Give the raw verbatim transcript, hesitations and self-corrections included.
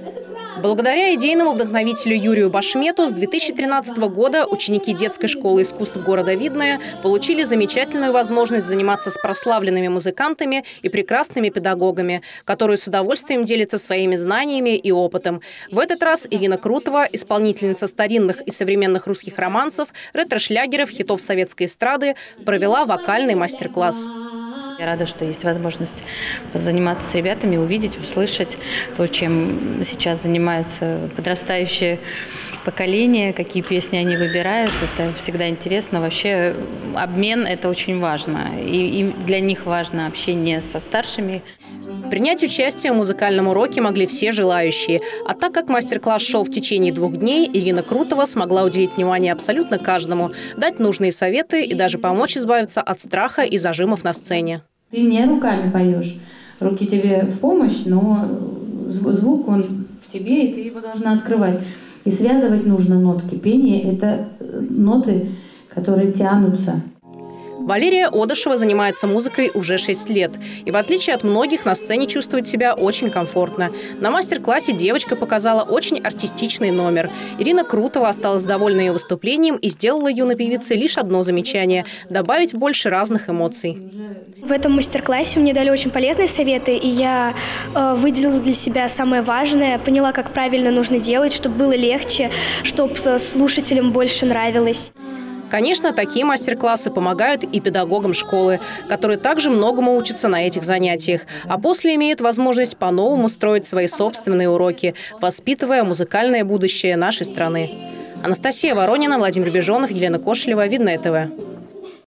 Благодаря идейному вдохновителю Юрию Башмету с две тысячи тринадцатого года ученики детской школы искусств города Видное получили замечательную возможность заниматься с прославленными музыкантами и прекрасными педагогами, которые с удовольствием делятся своими знаниями и опытом. В этот раз Ирина Крутова, исполнительница старинных и современных русских романсов, ретро-шлягеров, хитов советской эстрады, провела вокальный мастер-класс. Я рада, что есть возможность позаниматься с ребятами, увидеть, услышать то, чем сейчас занимаются подрастающее поколение, какие песни они выбирают. Это всегда интересно. Вообще обмен – это очень важно. И, и для них важно общение со старшими. Принять участие в музыкальном уроке могли все желающие. А так как мастер-класс шел в течение двух дней, Ирина Крутова смогла уделить внимание абсолютно каждому, дать нужные советы и даже помочь избавиться от страха и зажимов на сцене. Ты не руками поешь. Руки тебе в помощь, но звук он в тебе, и ты его должна открывать. И связывать нужно нотки. Пение – это ноты, которые тянутся. Валерия Одышева занимается музыкой уже шесть лет. И в отличие от многих, на сцене чувствует себя очень комфортно. На мастер-классе девочка показала очень артистичный номер. Ирина Крутова осталась довольна ее выступлением и сделала юной певице лишь одно замечание – добавить больше разных эмоций. В этом мастер-классе мне дали очень полезные советы, и я э, выделила для себя самое важное, поняла, как правильно нужно делать, чтобы было легче, чтобы слушателям больше нравилось. Конечно, такие мастер-классы помогают и педагогам школы, которые также многому учатся на этих занятиях, а после имеют возможность по-новому строить свои собственные уроки, воспитывая музыкальное будущее нашей страны. Анастасия Воронина, Владимир Бежонов, Елена Кошелева, Видное ТВ.